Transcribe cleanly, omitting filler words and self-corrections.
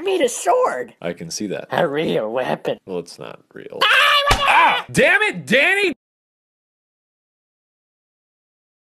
made a sword. I can see that. A real weapon. Well, it's not real. Ah! Damn it, Danny!